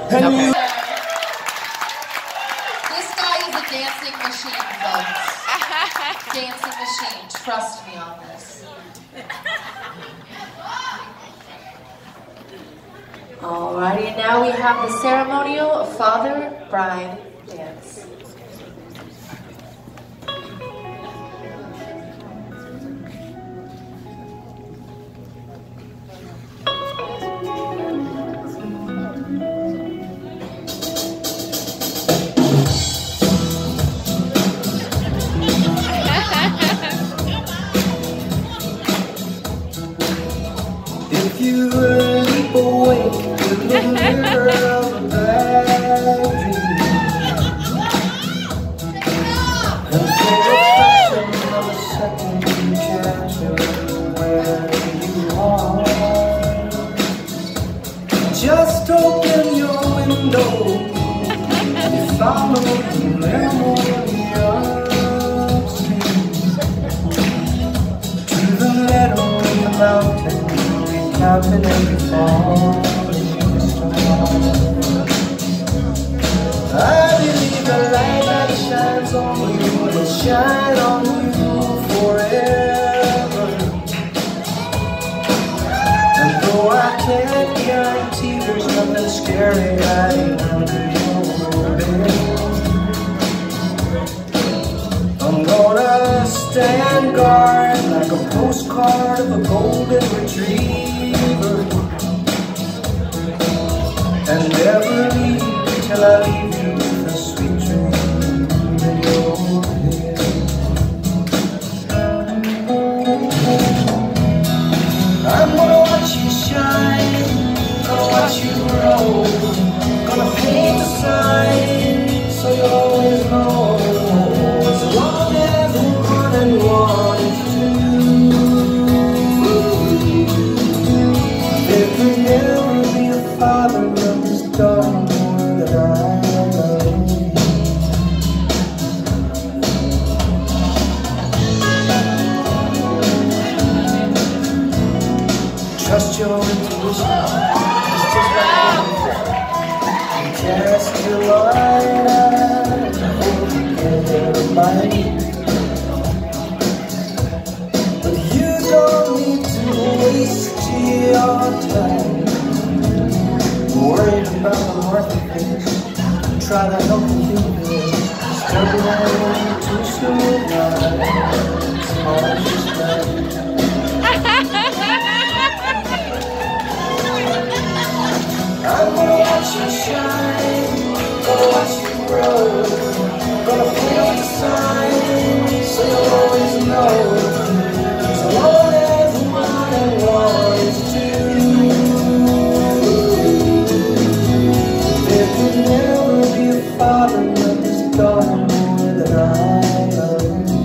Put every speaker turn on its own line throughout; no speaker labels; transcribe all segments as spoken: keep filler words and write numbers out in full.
Okay.
This guy is a dancing machine, folks. Dancing machine. Trust me on this. Alrighty, and now we have the ceremonial father-bride dance.
If you leap awake in the mirror of a bad dream, and for a fraction of a second you capture where you are, just open your window and follow the memory of streams to the meadow in the mountain. Counting every falling star. I believe the light that shines on you will shine on you forever. And though I can't guarantee there's nothing scary hiding under your bed, I'm gonna stand guard like a postcard of a golden retriever, and never leave till I leave you with a sweet dream in your head. I'm gonna watch you shine, gonna watch you grow, gonna paint a sign so you'll always know, as long as one and one is two. There can never be a father of his daughter more than I love. Trust your intuition, it's just like you cast your line out, hold together mighty. But you don't need to waste your time worried about the marketplace. Try to help the humans, struggling to survive. Small as I'm gonna watch you shine, gonna watch you grow, gonna paint a sign so you'll always know, as long as one and one is two. There could never be a father of his daughter more than I love.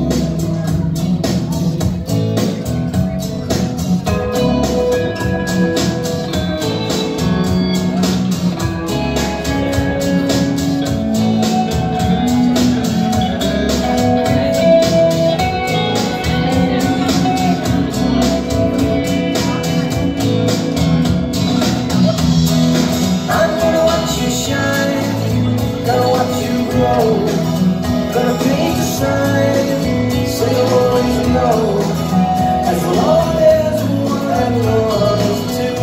Gonna paint a sign so you'll always know, as long as one and one is two.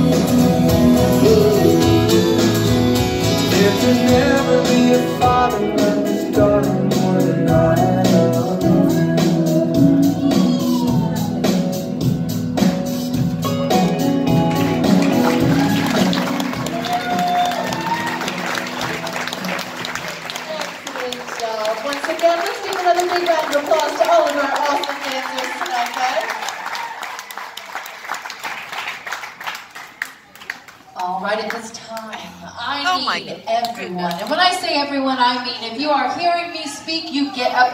There can never be a father of his daughter more than I love.
Once again, let's give another big round of applause to all of our awesome dancers tonight, guys. All right, at this time, I
Oh
need
my
everyone. And when I say everyone, I mean if you are hearing me speak, you get up.